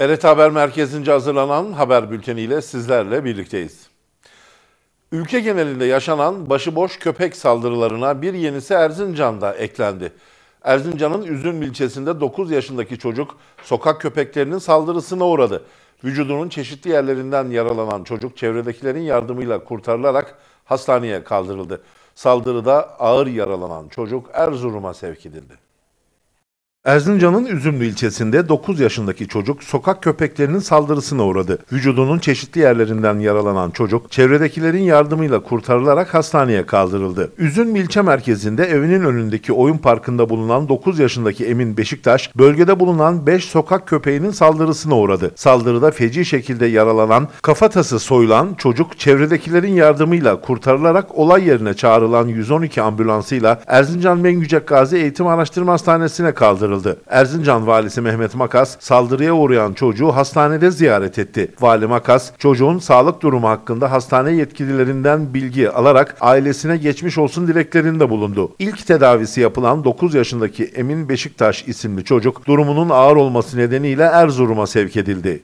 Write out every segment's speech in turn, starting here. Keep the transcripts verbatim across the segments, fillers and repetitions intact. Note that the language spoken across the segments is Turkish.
R T Haber Merkezi'nce hazırlanan haber bülteniyle sizlerle birlikteyiz. Ülke genelinde yaşanan başıboş köpek saldırılarına bir yenisi Erzincan'da eklendi. Erzincan'ın Üzümlü ilçesinde dokuz yaşındaki çocuk sokak köpeklerinin saldırısına uğradı. Vücudunun çeşitli yerlerinden yaralanan çocuk çevredekilerin yardımıyla kurtarılarak hastaneye kaldırıldı. Saldırıda ağır yaralanan çocuk Erzurum'a sevk edildi. Erzincan'ın Üzümlü ilçesinde dokuz yaşındaki çocuk sokak köpeklerinin saldırısına uğradı. Vücudunun çeşitli yerlerinden yaralanan çocuk çevredekilerin yardımıyla kurtarılarak hastaneye kaldırıldı. Üzümlü ilçe merkezinde evinin önündeki oyun parkında bulunan dokuz yaşındaki Emin Beşiktaş, bölgede bulunan beş sokak köpeğinin saldırısına uğradı. Saldırıda feci şekilde yaralanan, kafatası soyulan çocuk çevredekilerin yardımıyla kurtarılarak olay yerine çağrılan yüz on iki ambulansıyla Erzincan Bengücek Gazi Eğitim Araştırma Hastanesi'ne kaldırıldı. Erzincan Valisi Mehmet Makas, saldırıya uğrayan çocuğu hastanede ziyaret etti. Vali Makas, çocuğun sağlık durumu hakkında hastane yetkililerinden bilgi alarak ailesine geçmiş olsun dileklerinde bulundu. İlk tedavisi yapılan dokuz yaşındaki Emin Beşiktaş isimli çocuk, durumunun ağır olması nedeniyle Erzurum'a sevk edildi.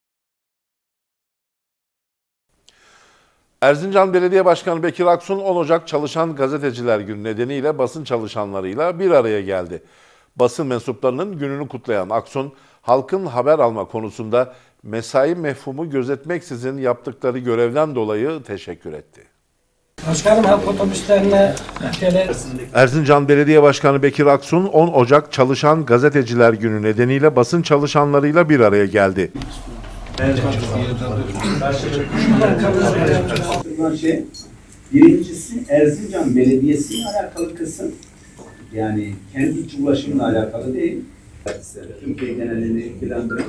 Erzincan Belediye Başkanı Bekir Aksun, on Ocak Çalışan Gazeteciler Günü nedeniyle basın çalışanlarıyla bir araya geldi. Basın mensuplarının gününü kutlayan Aksun, halkın haber alma konusunda mesai mefhumu gözetmeksizin yaptıkları görevden dolayı teşekkür etti. Başkanım, halk otobüslerine tele... Erzincan Belediye Başkanı Bekir Aksun, on Ocak Çalışan Gazeteciler Günü nedeniyle basın çalışanlarıyla bir araya geldi. Şey, birincisi Erzincan Belediyesi ile alakalı kısım. Yani kendi iç ulaşımla alakalı değil. Türkiye genelini ilgilendiren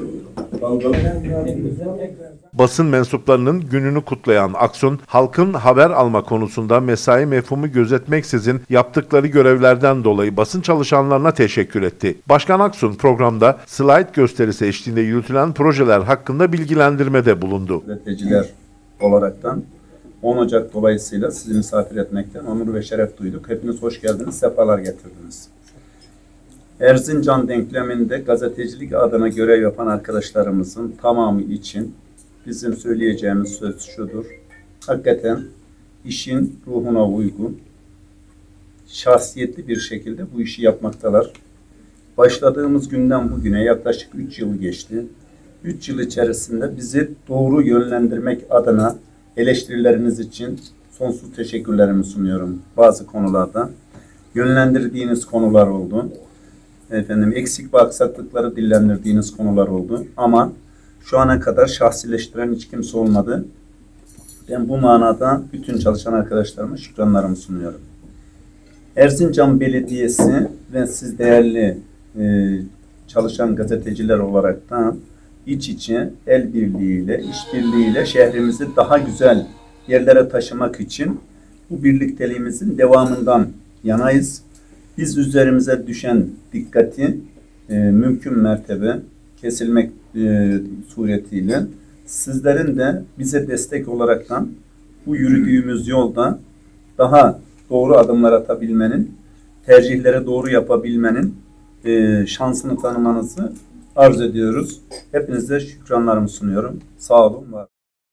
Basın mensuplarının gününü kutlayan Aksun, halkın haber alma konusunda mesai mefhumu gözetmeksizin yaptıkları görevlerden dolayı basın çalışanlarına teşekkür etti. Başkan Aksun programda slide gösterisi eşliğinde yürütülen projeler hakkında bilgilendirmede bulundu. Gazeteciler olaraktan on Ocak dolayısıyla sizi misafir etmekten onur ve şeref duyduk. Hepiniz hoş geldiniz, sefalar getirdiniz. Erzincan denkleminde gazetecilik adına görev yapan arkadaşlarımızın tamamı için bizim söyleyeceğimiz söz şudur. Hakikaten işin ruhuna uygun, şahsiyetli bir şekilde bu işi yapmaktalar. Başladığımız günden bugüne yaklaşık üç yıl geçti. üç yıl içerisinde bizi doğru yönlendirmek adına eleştirileriniz için sonsuz teşekkürlerimi sunuyorum bazı konularda. Yönlendirdiğiniz konular oldu. Efendim, eksik ve aksaklıkları dillendirdiğiniz konular oldu. Ama şu ana kadar şahsileştiren hiç kimse olmadı. Ben bu manada bütün çalışan arkadaşlarıma şükranlarımı sunuyorum. Erzincan Belediyesi ve siz değerli e, çalışan gazeteciler olarak da iç içe, el birliğiyle, işbirliğiyle şehrimizi daha güzel yerlere taşımak için bu birlikteliğimizin devamından yanayız. Biz üzerimize düşen dikkati e, mümkün mertebe kesilmek e, suretiyle sizlerin de bize destek olaraktan bu yürüdüğümüz yolda daha doğru adımlar atabilmenin, tercihleri doğru yapabilmenin e, şansını tanımanızı arz ediyoruz. Hepinize şükranlarımı sunuyorum. Sağ olun, var.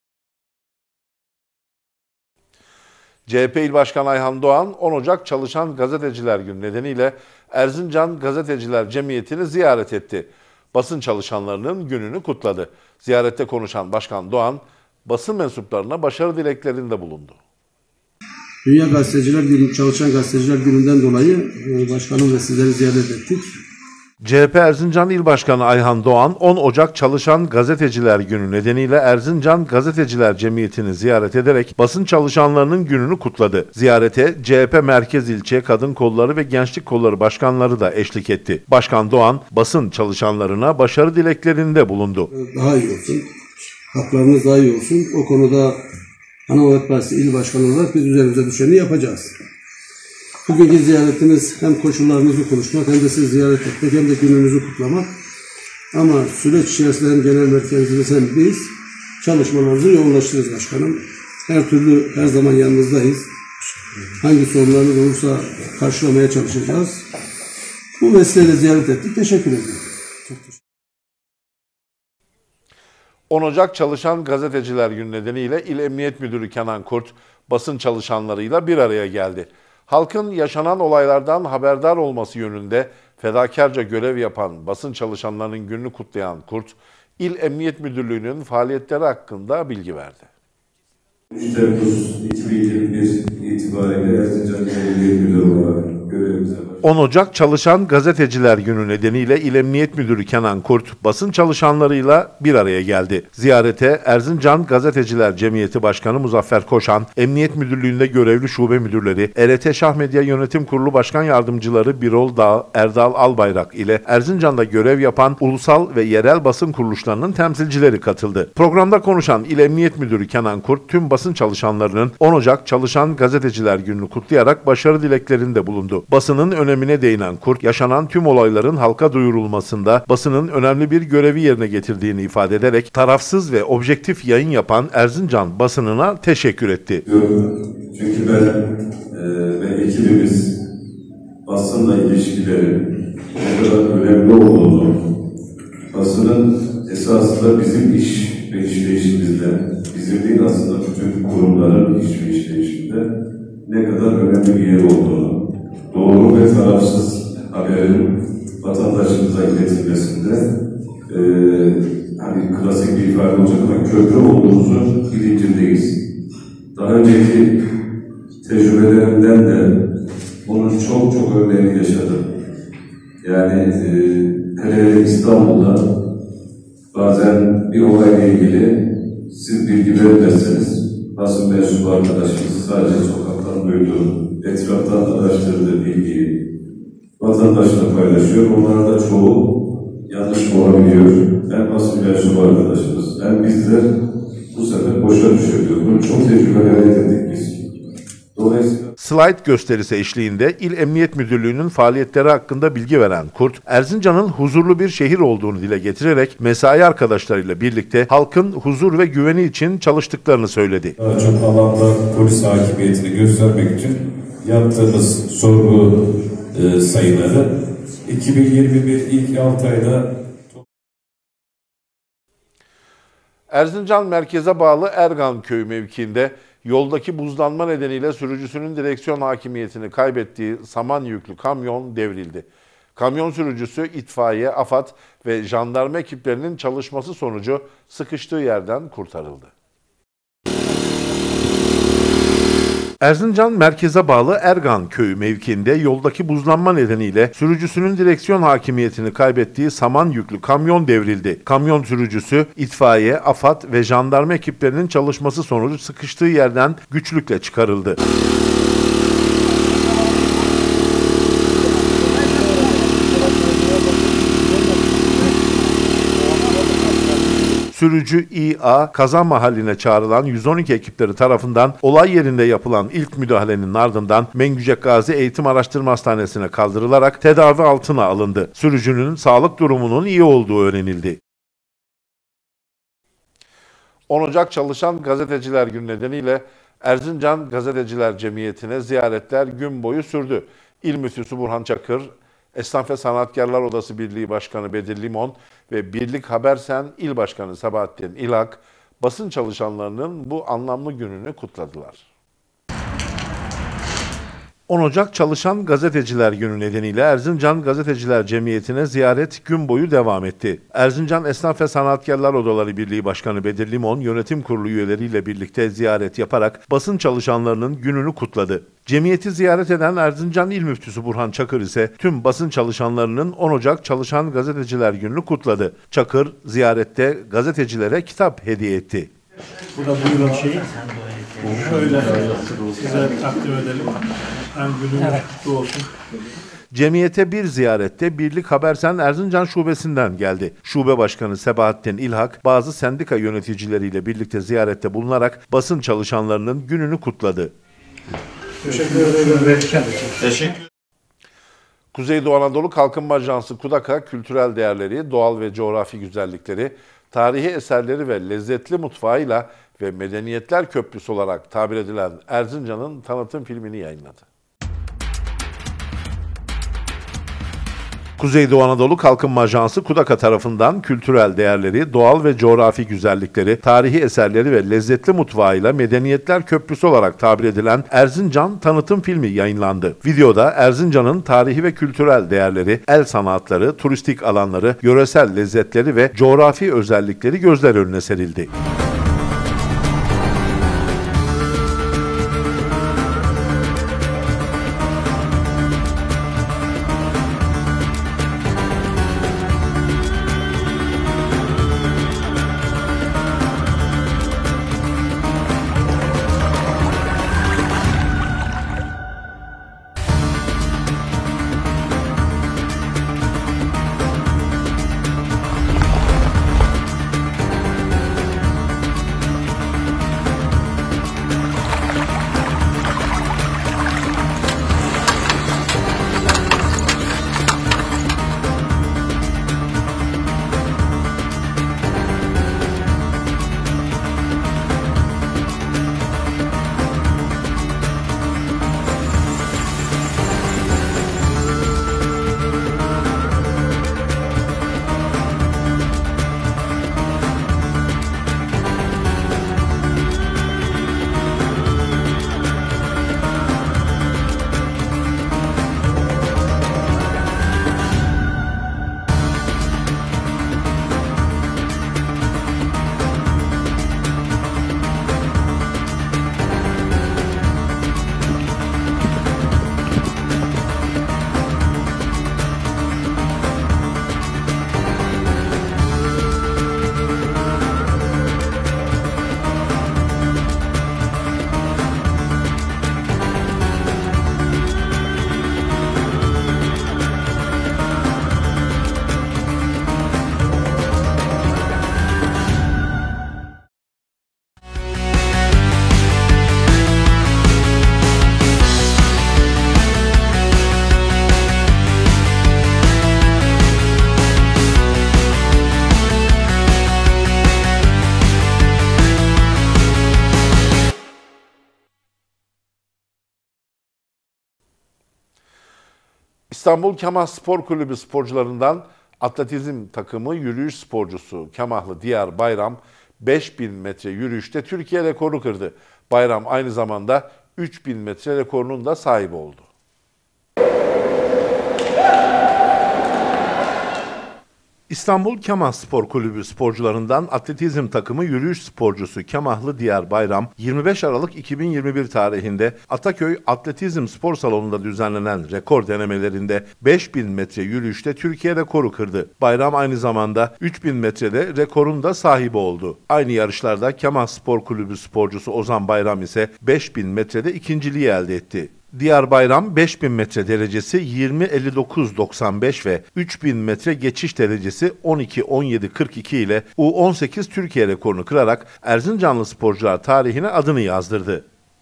C H P İl Başkanı Ayhan Doğan, on Ocak Çalışan Gazeteciler Günü nedeniyle Erzincan Gazeteciler Cemiyeti'ni ziyaret etti. Basın çalışanlarının gününü kutladı. Ziyarette konuşan Başkan Doğan, basın mensuplarına başarı dileklerinde bulundu. Dünya Gazeteciler Günü, Çalışan Gazeteciler Günü'nden dolayı başkanım ve sizleri ziyaret ettik. C H P Erzincan İl Başkanı Ayhan Doğan, on Ocak Çalışan Gazeteciler Günü nedeniyle Erzincan Gazeteciler Cemiyeti'ni ziyaret ederek basın çalışanlarının gününü kutladı. Ziyarete C H P Merkez İlçe Kadın Kolları ve Gençlik Kolları Başkanları da eşlik etti. Başkan Doğan, basın çalışanlarına başarı dileklerinde bulundu. Daha iyi olsun, haklarınız daha iyi olsun. O konuda Anamurat Partisi İl Başkanı olarak biz üzerimize düşeni yapacağız. Bugünkü ziyaretimiz hem koşullarınızı konuşmak hem de sizi ziyaret etmek hem de gününüzü kutlamak. Ama süreç içerisinde hem genel merkezimiz hem biz çalışmalarımızı yoğunlaştırırız başkanım. Her türlü her zaman yanınızdayız. Hangi sorunlarınız olursa karşılamaya çalışacağız. Bu vesileyle ziyaret ettik. Teşekkür ederim. Çok teşekkür ederim. on Ocak Çalışan Gazeteciler Günü nedeniyle İl Emniyet Müdürü Kenan Kurt, basın çalışanlarıyla bir araya geldi. Halkın yaşanan olaylardan haberdar olması yönünde fedakarca görev yapan basın çalışanlarının gününü kutlayan Kurt, İl Emniyet Müdürlüğü'nün faaliyetleri hakkında bilgi verdi. üç Temmuz iki bin yirmi bir itibariyle Erzincan Emniyet Müdürü olarak görevimize başladık. on Ocak Çalışan Gazeteciler Günü nedeniyle İl Emniyet Müdürü Kenan Kurt, basın çalışanlarıyla bir araya geldi. Ziyarete Erzincan Gazeteciler Cemiyeti Başkanı Muzaffer Koşan, Emniyet Müdürlüğü'nde görevli şube müdürleri, E R T Şah Medya Yönetim Kurulu Başkan Yardımcıları Birol Dağ, Erdal Albayrak ile Erzincan'da görev yapan ulusal ve yerel basın kuruluşlarının temsilcileri katıldı. Programda konuşan İl Emniyet Müdürü Kenan Kurt, tüm basın çalışanlarının on Ocak Çalışan Gazeteciler Günü'nü kutlayarak başarı dileklerinde bulundu. Basının önemine değinen Kurt, yaşanan tüm olayların halka duyurulmasında basının önemli bir görevi yerine getirdiğini ifade ederek tarafsız ve objektif yayın yapan Erzincan basınına teşekkür etti. Çünkü ben e, ve ekibimiz basınla ilişkileri ne kadar önemli olduğunu, basının esasında bizim iş ve işleyişimizde, bizim değil aslında bütün kurumların iş ve işleyişinde ne kadar önemli bir yer olduğunu, doğru ve tarafsız haberin vatandaşımıza iletilmesinde e, hani klasik bir ifade olacak ama köprü olduğumuzu bilincindeyiz. Daha önceki tecrübelerimden de bunun çok çok örneğini yaşadım. Yani e, hele hele İstanbul'da bazen bir olayla ilgili siz bilgi vermezseniz basın mensubu arkadaşımız sadece sokaktan duyduğu, etraftan araştırdığı bilgiyi vatandaşla paylaşıyor. Onlar da çoğu yanlış olabiliyor. Hem basın mensubu arkadaşımız hem bizler bu sefer boşa düşüyor. Bunu çok tecrübeler edindik biz. Dolayısıyla Slide gösterisi eşliğinde İl Emniyet Müdürlüğü'nün faaliyetleri hakkında bilgi veren Kurt, Erzincan'ın huzurlu bir şehir olduğunu dile getirerek mesai arkadaşlarıyla birlikte halkın huzur ve güveni için çalıştıklarını söyledi. Daha çok alanda polis hakimiyetini göstermek için yaptığımız sorgu e, sayıları iki bin yirmi bir ilk altı ayda Erzincan merkeze bağlı Ergan Köyü mevkiinde yoldaki buzlanma nedeniyle sürücüsünün direksiyon hakimiyetini kaybettiği saman yüklü kamyon devrildi. Kamyon sürücüsü itfaiye, AFAD ve jandarma ekiplerinin çalışması sonucu sıkıştığı yerden kurtarıldı. Erzincan merkeze bağlı Ergan Köyü mevkiinde yoldaki buzlanma nedeniyle sürücüsünün direksiyon hakimiyetini kaybettiği saman yüklü kamyon devrildi. Kamyon sürücüsü itfaiye, AFAD ve jandarma ekiplerinin çalışması sonucu sıkıştığı yerden güçlükle çıkarıldı. Sürücü İ A kaza mahalline çağrılan yüz on iki ekipleri tarafından olay yerinde yapılan ilk müdahalenin ardından Mengücek Gazi Eğitim Araştırma Hastanesi'ne kaldırılarak tedavi altına alındı. Sürücünün sağlık durumunun iyi olduğu öğrenildi. on Ocak Çalışan Gazeteciler Günü nedeniyle Erzincan Gazeteciler Cemiyeti'ne ziyaretler gün boyu sürdü. İl Müftüsü Burhan Çakır, Esnaf ve Sanatkarlar Odası Birliği Başkanı Bedir Limon ve Birlik Habersen İl Başkanı Sabahattin İlhak, basın çalışanlarının bu anlamlı gününü kutladılar. on Ocak Çalışan Gazeteciler Günü nedeniyle Erzincan Gazeteciler Cemiyeti'ne ziyaret gün boyu devam etti. Erzincan Esnaf ve Sanatkarlar Odaları Birliği Başkanı Bedir Limon, yönetim kurulu üyeleriyle birlikte ziyaret yaparak basın çalışanlarının gününü kutladı. Cemiyeti ziyaret eden Erzincan İl Müftüsü Burhan Çakır ise tüm basın çalışanlarının on Ocak Çalışan Gazeteciler Günü'nü kutladı. Çakır, ziyarette gazetecilere kitap hediye etti. Bu da buyurun şeyi. Şöyle size takdim edelim. Hem gününüz kutlu olsun. Cemiyete bir ziyarette Birlik Habersen Erzincan Şubesi'nden geldi. Şube Başkanı Sabahattin İlhak, bazı sendika yöneticileriyle birlikte ziyarette bulunarak basın çalışanlarının gününü kutladı. Teşekkür ederim. Teşekkür. Kuzeydoğu Anadolu Kalkınma Ajansı KUDAK'a kültürel değerleri, doğal ve coğrafi güzellikleri, tarihi eserleri ve lezzetli mutfağıyla ve medeniyetler köprüsü olarak tabir edilen Erzincan'ın tanıtım filmini yayınladı. Kuzeydoğu Anadolu Kalkınma Ajansı KUDAKA tarafından kültürel değerleri, doğal ve coğrafi güzellikleri, tarihi eserleri ve lezzetli mutfağıyla medeniyetler köprüsü olarak tabir edilen Erzincan tanıtım filmi yayınlandı. Videoda Erzincan'ın tarihi ve kültürel değerleri, el sanatları, turistik alanları, yöresel lezzetleri ve coğrafi özellikleri gözler önüne serildi. İstanbul Kemah Spor Kulübü sporcularından atletizm takımı yürüyüş sporcusu Kemahlı Diyar Bayram beş bin metre yürüyüşte Türkiye rekoru kırdı. Bayram aynı zamanda üç bin metre rekorunun da sahibi oldu. İstanbul Kemah Spor Kulübü sporcularından atletizm takımı yürüyüş sporcusu Kemahlı Diyar Bayram, yirmi beş Aralık iki bin yirmi bir tarihinde Ataköy Atletizm Spor Salonu'nda düzenlenen rekor denemelerinde beş bin metre yürüyüşte Türkiye rekoru kırdı. Bayram aynı zamanda üç bin metrede rekorun da sahibi oldu. Aynı yarışlarda Kemah Spor Kulübü sporcusu Ozan Bayram ise beş bin metrede ikinciliği elde etti. Diyar Bayram beş bin metre derecesi yirmi elli dokuz doksan beş ve üç bin metre geçiş derecesi on iki on yedi kırk iki ile U on sekiz Türkiye rekorunu kırarak Erzincanlı sporcular tarihine adını yazdırdı.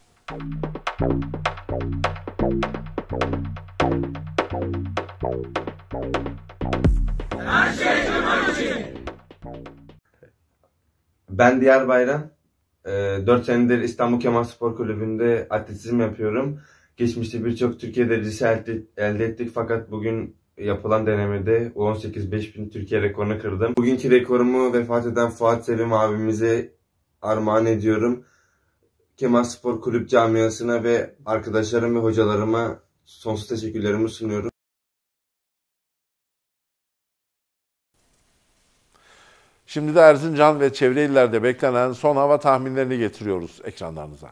Ben Diyar Bayram. dört senedir İstanbul Kemah Spor Kulübü'nde atletizm yapıyorum. Geçmişte birçok Türkiye derecesi elde, elde ettik fakat bugün yapılan denemede U on sekiz beş bin Türkiye rekorunu kırdım. Bugünkü rekorumu vefat eden Fuat Selim abimize armağan ediyorum. Kemah Spor Kulüp camiasına ve arkadaşlarım ve hocalarıma sonsuz teşekkürlerimi sunuyorum. Şimdi de Erzincan ve çevre illerde beklenen son hava tahminlerini getiriyoruz ekranlarınıza.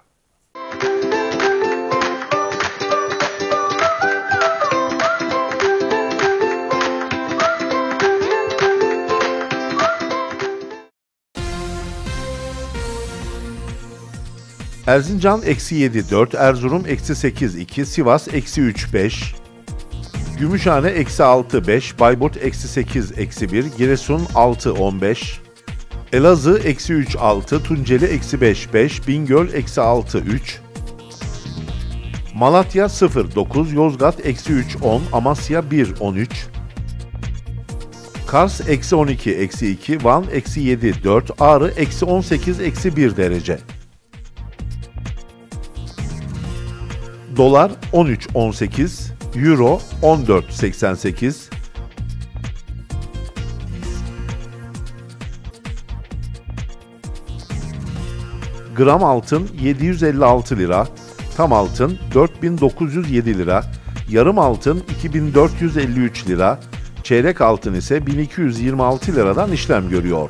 Erzincan eksi yedi dört, Erzurum eksi sekiz iki, Sivas eksi üç beş, Gümüşhane eksi altı beş, Bayburt eksi sekiz eksi bir, Giresun altı on beş, Elazığ eksi üç altı, Tunceli eksi beş beş, Bingöl eksi altı üç, Malatya sıfır dokuz, Yozgat eksi üç on, Amasya bir on üç, Kars eksi on iki eksi iki, Van eksi yedi dört, Ağrı eksi on sekiz eksi bir derece. Dolar on üç on sekiz, Euro on dört seksen sekiz, gram altın yedi yüz elli altı lira, tam altın dört bin dokuz yüz yedi lira, yarım altın iki bin dört yüz elli üç lira, çeyrek altın ise bin iki yüz yirmi altı liradan işlem görüyor.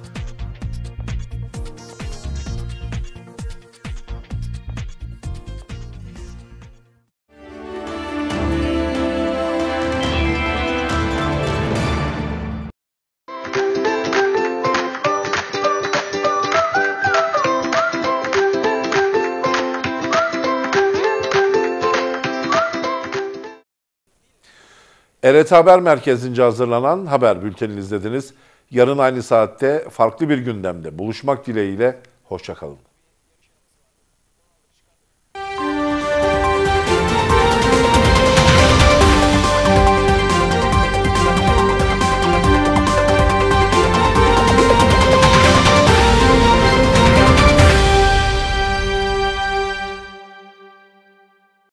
R T Haber Merkezi'nce hazırlanan haber bültenini izlediniz. Yarın aynı saatte farklı bir gündemde buluşmak dileğiyle, hoşça kalın.